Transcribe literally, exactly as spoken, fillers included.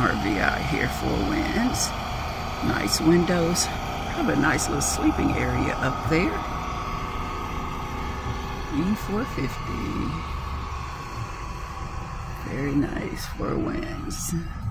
R V out here, Four Winds. Nice windows. Have a nice little sleeping area up there. E four fifty. Very nice, Four Winds.